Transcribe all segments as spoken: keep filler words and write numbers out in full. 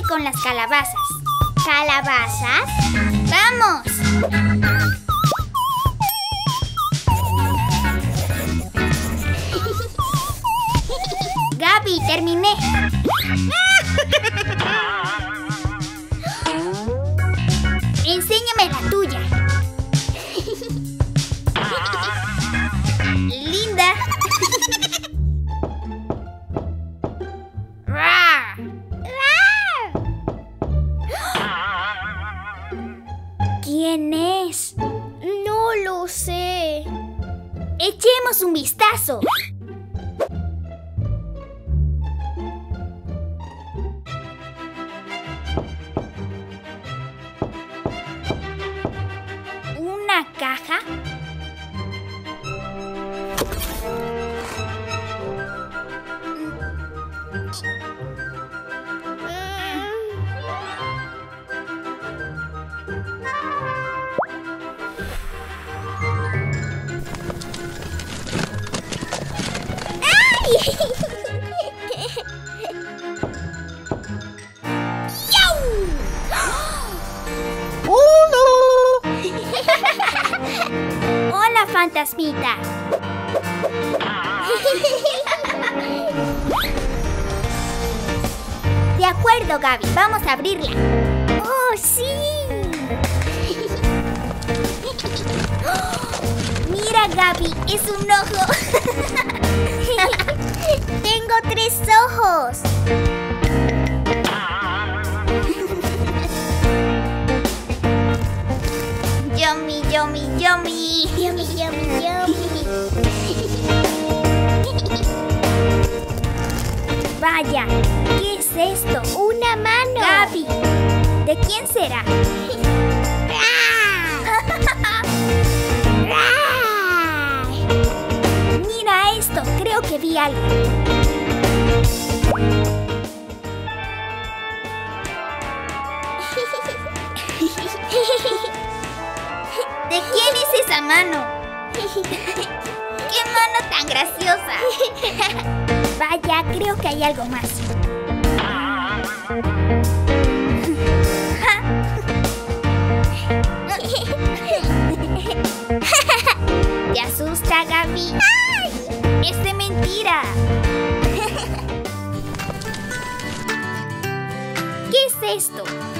con las calabazas. ¿Calabazas? ¡Vamos! Gaby, terminé. Enséñame la tuya. Linda. ¡Rar! ¿Quién es? No lo sé. Echemos un vistazo. ¿Una caja? Hola, fantasmita. De acuerdo, Gaby. Vamos a abrirla. ¡Oh, sí! Mira, Gaby. Es un ojo. Tengo tres ojos. Yummy, yummy, yummy. Yummy, yummy, yummy. Vaya, ¿qué es esto? Una mano. Gaby, ¿de quién será? Mira esto, creo que vi algo. ¿De quién es esa mano? ¡Qué mano tan graciosa! Vaya, creo que hay algo más. ¿Te asusta, Gaby? ¡Ay! ¡Es de mentira! ¿Qué es esto?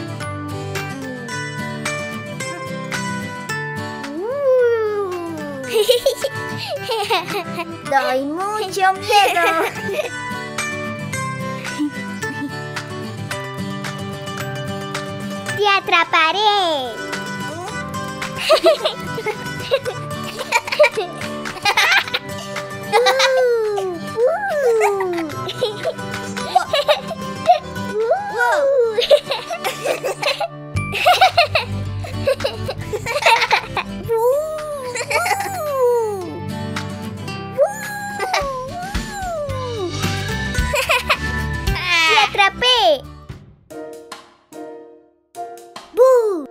Doy mucho miedo. Te atraparé. ¡Te atrapé! ¡Bú!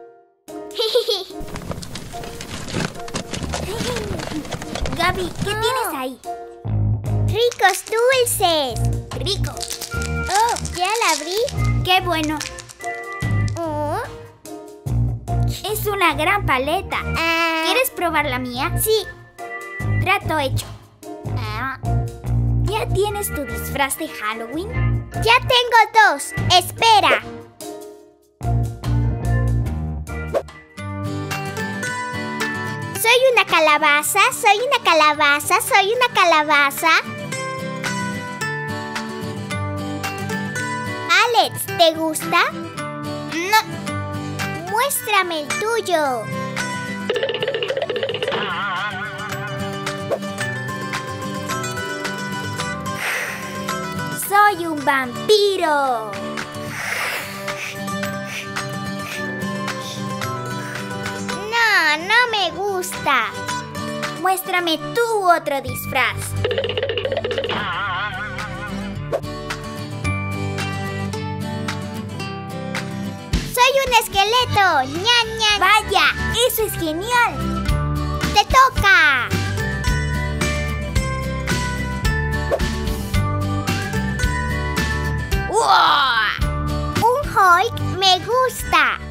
Gaby, ¿qué tienes ahí? ¡Ricos dulces! Rico. Oh, ¿ya la abrí? ¡Qué bueno! Oh. Es una gran paleta. Ah. ¿Quieres probar la mía? Sí. Trato hecho. Ah. ¿Ya tienes tu disfraz de Halloween? Ya tengo dos. Espera. Soy una calabaza, soy una calabaza, soy una calabaza. Alex, ¿te gusta? No. Muéstrame el tuyo. Soy un vampiro. No, no me gusta. Muéstrame tu otro disfraz. Soy un esqueleto. ¡Ñan, ñan! Vaya, eso es genial. ¡Te toca! ¡Uah! Un me gusta.